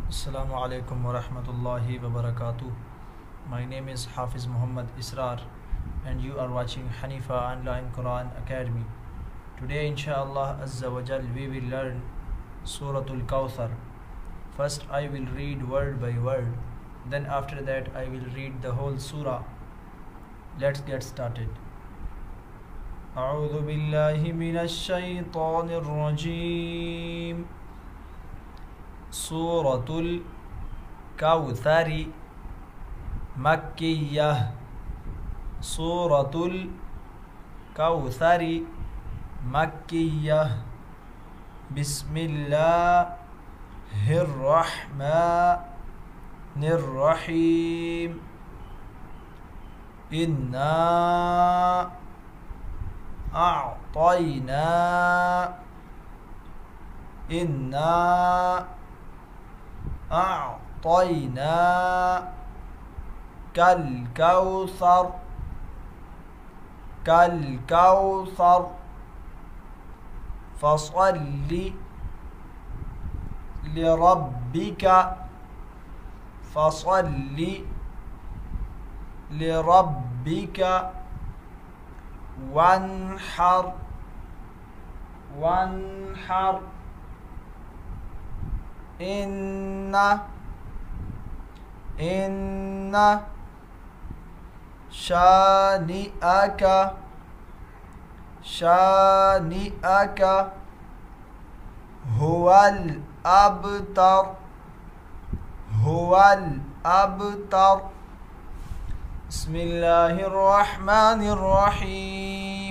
Assalamu alaikum wa rahmatullahi wa barakatuh. My name is Hafiz Israr and you are watching Hanifa Online Quran Academy. Today inshallah Azza wa Jal we will learn Surah Al-Kawthar. First I will read word by word, then after that I will read the whole surah. Let's get started. أعوذ بالله من الشيطان الرجيم. سورة الكوثر مكية. سورة الكوثر مكية. بسم الله الرحمن الرحيم. إنا أعطيناك الكوثر فصل لربك وانحر. إن شانئك هو الأبتر. بسم الله الرحمن الرحيم.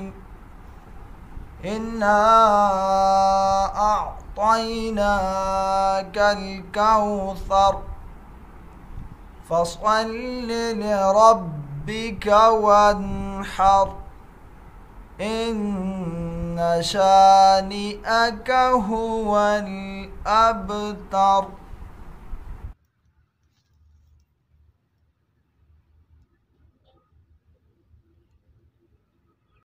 إنا أعطيناك الكوثر فصل لربك وانحر. إن شانئك هو الأبتر.